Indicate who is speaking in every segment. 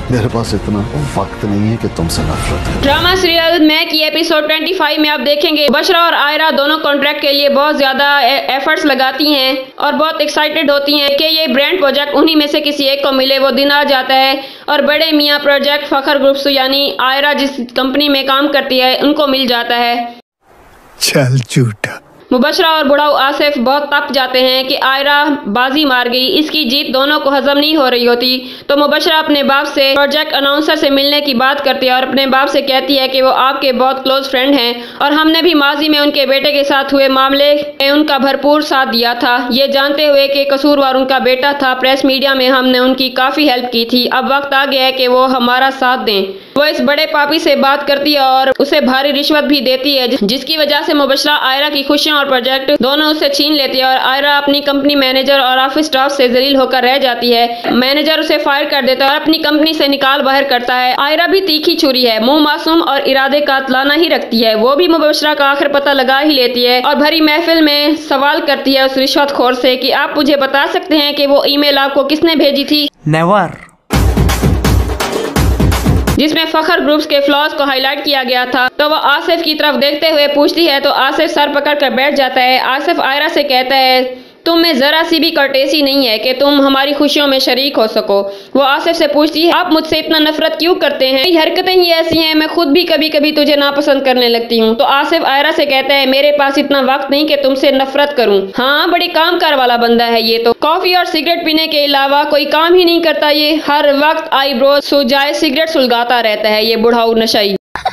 Speaker 1: मेरे पास इतना वक्त नहीं है कि तुमसे नफरत है।
Speaker 2: ड्रामा सीरियल मैं की एपिसोड 25 में आप देखेंगे मुबशरा और आयरा दोनों कॉन्ट्रैक्ट के लिए बहुत ज्यादा एफर्ट्स लगाती हैं और बहुत एक्साइटेड होती हैं कि ये ब्रांड प्रोजेक्ट उन्हीं में से किसी एक को मिले। वो दिन आ जाता है और बड़े मियाँ प्रोजेक्ट फखर ग्रुप्स यानी आयरा जिस कंपनी में काम करती है उनको मिल जाता है।
Speaker 3: चल झूठा।
Speaker 2: मुबशरा और बुढ़ाऊ आसिफ बहुत तप जाते हैं कि आयरा बाजी मार गई, इसकी जीत दोनों को हजम नहीं हो रही होती। तो मुबशरा अपने बाप से प्रोजेक्ट अनाउंसर से मिलने की बात करती है और अपने बाप से कहती है कि वो आपके बहुत क्लोज फ्रेंड हैं और हमने भी माजी में उनके बेटे के साथ हुए मामले में उनका भरपूर साथ दिया था। ये जानते हुए कि कसूरवार उनका बेटा था, प्रेस मीडिया में हमने उनकी काफ़ी हेल्प की थी। अब वक्त आ गया है कि वो हमारा साथ दें। वो इस बड़े पापी से बात करती है और उसे भारी रिश्वत भी देती है, जिसकी वजह से मुबशरा आयरा की खुशियां और प्रोजेक्ट दोनों उससे छीन लेती है और आयरा अपनी कंपनी मैनेजर और ऑफिस स्टाफ से जलील होकर रह जाती है। मैनेजर उसे फायर कर देता है और अपनी कंपनी से निकाल बाहर करता है। आयरा भी तीखी छुरी है, मुंह मासूम और इरादे कातलाना ही रखती है। वो भी मुबशरा का आखिर पता लगा ही लेती है और भरी महफिल में सवाल करती है उस रिश्वतखोर से कि आप मुझे बता सकते हैं कि वो ईमेल आपको किसने भेजी थी।
Speaker 3: नेवर।
Speaker 2: जिसमें फखर ग्रुप्स के फ्लॉज को हाईलाइट किया गया था। तो वो आसिफ की तरफ देखते हुए पूछती है तो आसिफ सर पकड़ कर बैठ जाता है। आसिफ आयरा से कहता है तुम में जरा सी भी कर्टेसी नहीं है कि तुम हमारी खुशियों में शरीक हो सको। वो आसिफ से पूछती है आप मुझसे इतना नफरत क्यों करते हैं, हरकतें ही ऐसी हैं, मैं खुद भी कभी कभी तुझे नापसंद करने लगती हूँ। तो आसिफ आयरा से कहता है मेरे पास इतना वक्त नहीं कि तुमसे नफरत करूँ। हाँ बड़ी कामकार वाला बंदा है ये तो, कॉफी और सिगरेट पीने के अलावा कोई काम ही नहीं करता ये, हर वक्त आईब्रो सुलझाए सिगरेट सुलगाता रहता है ये बुढ़ाऊ नशाई।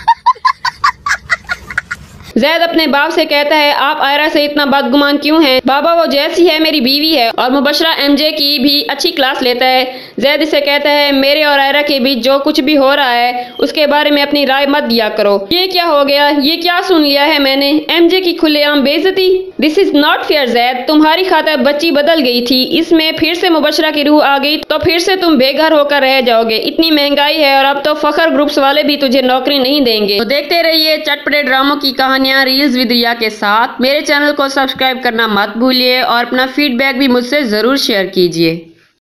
Speaker 2: जैद अपने बाप से कहता है आप आयरा से इतना बदगुमान क्यों हैं? बाबा वो जैसी है मेरी बीवी है। और मुबशरा एमजे की भी अच्छी क्लास लेता है। जैद इसे कहता है मेरे और आयरा के बीच जो कुछ भी हो रहा है उसके बारे में अपनी राय मत दिया करो। ये क्या हो गया, ये क्या सुन लिया है मैंने, एमजे की खुलेआम बेइज्जती। This is not fair Zaid, तुम्हारी खातिर बच्ची बदल गई थी, इसमें फिर से मुबशरा की रूह आ गई तो फिर से तुम बेघर होकर रह जाओगे। इतनी महंगाई है और अब तो फखर ग्रुप्स वाले भी तुझे नौकरी नहीं देंगे। तो देखते रहिए चटपटे ड्रामों की कहानी रील्स विद रिया के साथ। मेरे चैनल को सब्सक्राइब करना मत भूलिए और अपना फीडबैक भी मुझसे जरूर शेयर कीजिए।